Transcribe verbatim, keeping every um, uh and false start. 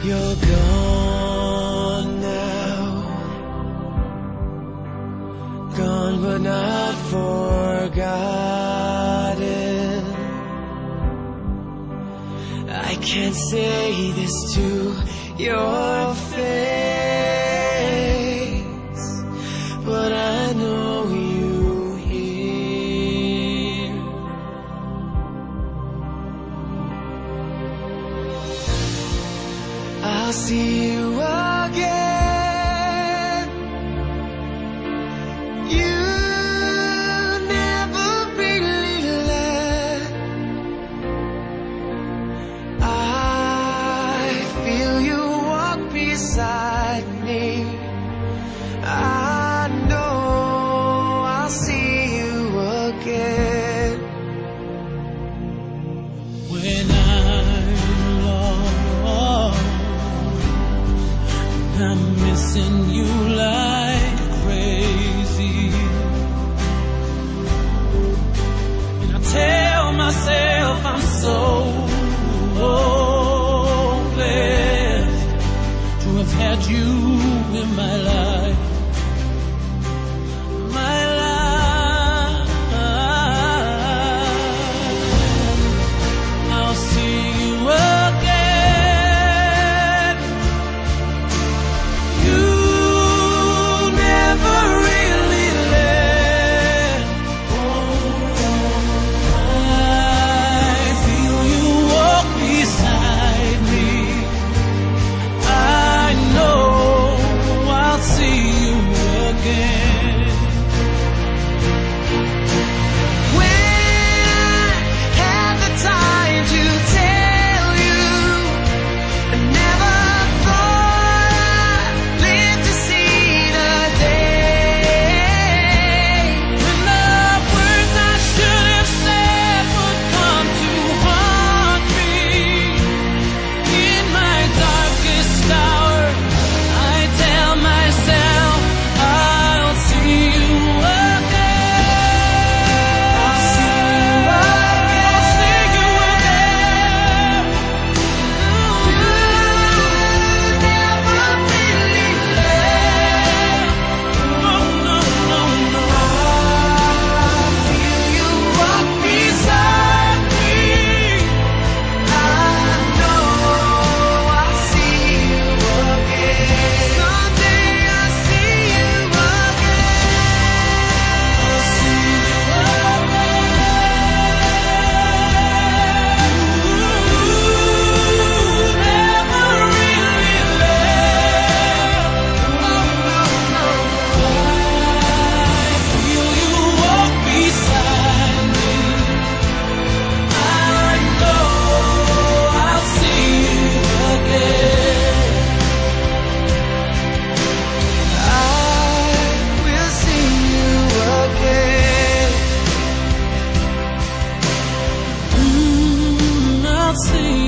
You're gone now, gone but not forgotten. I can't say this to your face, but I know you hear. I'll see you again. You never really left. I feel you walk beside me. I know I'll see you again. When I'm lost, I'm missing you like crazy, and I tell myself I'm so blessed to have had you in my life, my life. I'll see you again. You never really left. I feel you walk beside me. I know I'll see you again. When I had the time to tell you, I never thought I'd live to see the day When the words I should have said would come to haunt me in my darkest hour. I tell myself I'll see you again. I'll see you I'll see you again. You never really left. No, no, no, no. I feel you walk beside me. I know I'll see you again. Someday I'll see you again. I'll see you I'll see